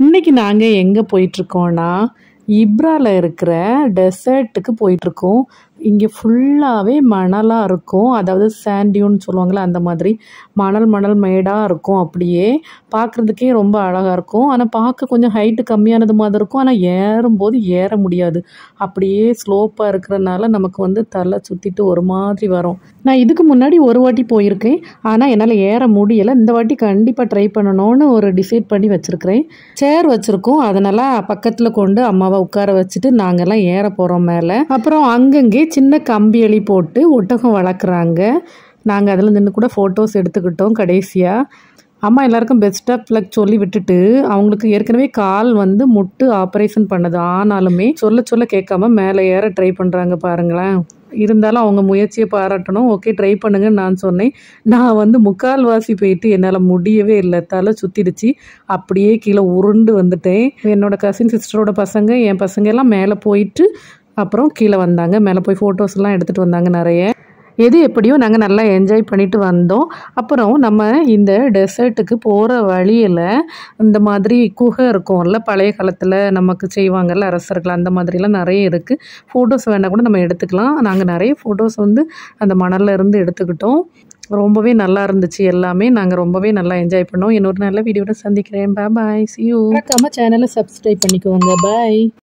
இன்னைக்கு நாங்கள் எங்கே போயிட்டுருக்கோன்னா இப்ரால இருக்கிற டெசர்ட்டுக்கு போயிட்டுருக்கோம். இங்கே ஃபுல்லாகவே மணலாக இருக்கும். அதாவது சாண்டியூன்னு சொல்லுவாங்கள்ல, அந்த மாதிரி மணல் மேடாக இருக்கும். அப்படியே பார்க்குறதுக்கே ரொம்ப அழகாக இருக்கும். ஆனால் பார்க்க கொஞ்சம் ஹைட்டு கம்மியானது மாதிரி இருக்கும். ஆனால் ஏறும்போது ஏற முடியாது. அப்படியே ஸ்லோப்பாக இருக்கிறனால நமக்கு தலை சுற்றிட்டு ஒரு மாதிரி வரும். நான் இதுக்கு முன்னாடி ஒரு வாட்டி போயிருக்கேன். ஆனால் என்னால் ஏற முடியலை. இந்த வாட்டி கண்டிப்பாக ட்ரை பண்ணணும்னு ஒரு டிசைட் பண்ணி வச்சுருக்கிறேன். சேர் வச்சுருக்கோம். அதனால் பக்கத்தில் கொண்டு அம்மாவை உட்கார வச்சுட்டு நாங்கள்லாம் ஏற போகிறோம் மேலே. அப்புறம் அங்கங்கே சின்ன கம்பி எலி போட்டு ஒட்டகம் வளர்க்குறாங்க. நாங்கள் அதில் நின்று கூட ஃபோட்டோஸ் எடுத்துக்கிட்டோம். கடைசியாக அம்மா எல்லாருக்கும் பெஸ்ட் ஆஃப் லக் சொல்லி விட்டுட்டு, அவங்களுக்கு ஏற்கனவே கால் முட்டு ஆப்ரேஷன் பண்ணது. ஆனாலுமே சொல்ல கேட்காம மேலே ஏற ட்ரை பண்ணுறாங்க பாருங்களேன். இருந்தாலும் அவங்க முயற்சியை பாராட்டணும். ஓகே, ட்ரை பண்ணுங்கன்னு நான் சொன்னேன். நான் முக்கால்வாசி போயிட்டு என்னால் முடியவே இல்லை. தலை சுற்றிடுச்சு. அப்படியே கீழே உருண்டு வந்துட்டேன். என்னோட கசின் சிஸ்டரோட பசங்க, என் பசங்க எல்லாம் மேலே போயிட்டு அப்புறம் கீழே வந்தாங்க. மேலே போய் ஃபோட்டோஸ்லாம் எடுத்துகிட்டு வந்தாங்க நிறைய. எது எப்படியோ நாங்கள் நல்லா என்ஜாய் பண்ணிட்டு வந்தோம். அப்புறம் நம்ம இந்த டெசர்ட்டுக்கு போகிற வழியில் இந்த மாதிரி குகை இருக்கும்ல, பழைய காலத்தில் நமக்கு செய்வாங்கள்ல அரசர்கள், அந்த மாதிரிலாம் நிறைய இருக்குது. ஃபோட்டோஸ் வேணால் கூட நம்ம எடுத்துக்கலாம். நாங்கள் நிறைய ஃபோட்டோஸ் அந்த மணலில் இருந்து எடுத்துக்கிட்டோம். ரொம்பவே நல்லா இருந்துச்சு எல்லாமே. நாங்கள் ரொம்பவே நல்லா என்ஜாய் பண்ணோம். இன்னொரு நல்ல வீடியோட சந்திக்கிறேன். பாய், see you. மறக்காம சேனலை சப்ஸ்கிரைப் பண்ணிக்கோங்க. பாய்.